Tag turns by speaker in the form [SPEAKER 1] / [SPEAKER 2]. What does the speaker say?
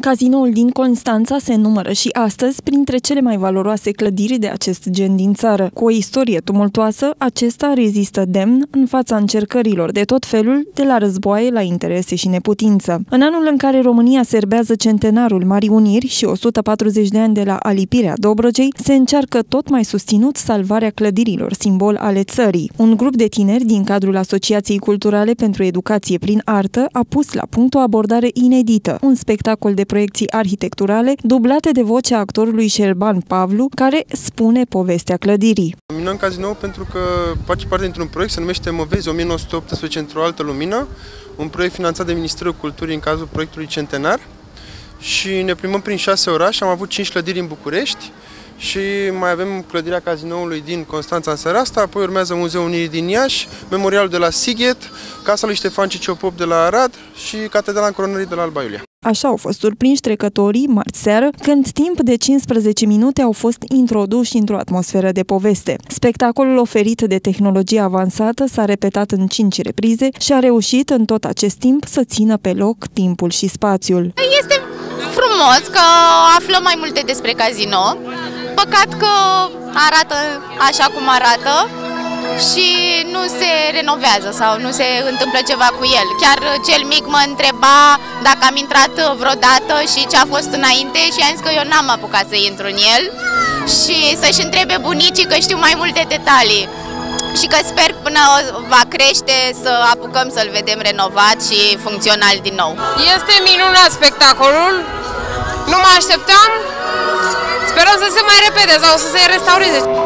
[SPEAKER 1] Cazinoul din Constanța se numără și astăzi printre cele mai valoroase clădiri de acest gen din țară. Cu o istorie tumultoasă, acesta rezistă demn în fața încercărilor de tot felul, de la războaie la interese și neputință. În anul în care România serbează centenarul Marii Uniri și 140 de ani de la alipirea Dobrogei, se încearcă tot mai susținut salvarea clădirilor, simbol ale țării. Un grup de tineri din cadrul Asociației Culturale pentru Educație prin Artă a pus la punct o abordare inedită, un spectacol de proiecții arhitecturale dublate de vocea actorului Șerban Pavlu, care spune povestea clădirii.
[SPEAKER 2] Minăm Cazinou pentru că face parte dintr-un proiect, se numește Mă vezi 1918 într-o altă lumină, un proiect finanțat de Ministerul Culturii în cazul proiectului Centenar, și ne plimbăm prin 6 orașe. Am avut 5 clădiri în București și mai avem clădirea Cazinoului din Constanța în seara asta, apoi urmează Muzeul Unirii din Iași, Memorialul de la Sighet, Casa lui Ștefan Ciciopop de la Arad și Catedrala Încoronării de la Alba Iulia.
[SPEAKER 1] Așa au fost surprinși trecătorii marți seară, când timp de 15 minute au fost introduși într-o atmosferă de poveste. Spectacolul oferit de tehnologie avansată s-a repetat în 5 reprize și a reușit în tot acest timp să țină pe loc timpul și spațiul.
[SPEAKER 3] Este frumos că aflăm mai multe despre Cazino. Păcat că arată așa cum arată și nu se renovează sau nu se întâmplă ceva cu el. Chiar cel mic mă întreba dacă am intrat vreodată și ce a fost înainte și am zis că eu n-am apucat să intru în el și să-și întrebe bunicii, că știu mai multe detalii. Și că sper până va crește să apucăm să-l vedem renovat și funcțional din nou.
[SPEAKER 4] Este minunat spectacolul, nu mă așteptam, sperăm să se mai repede sau să se restaureze.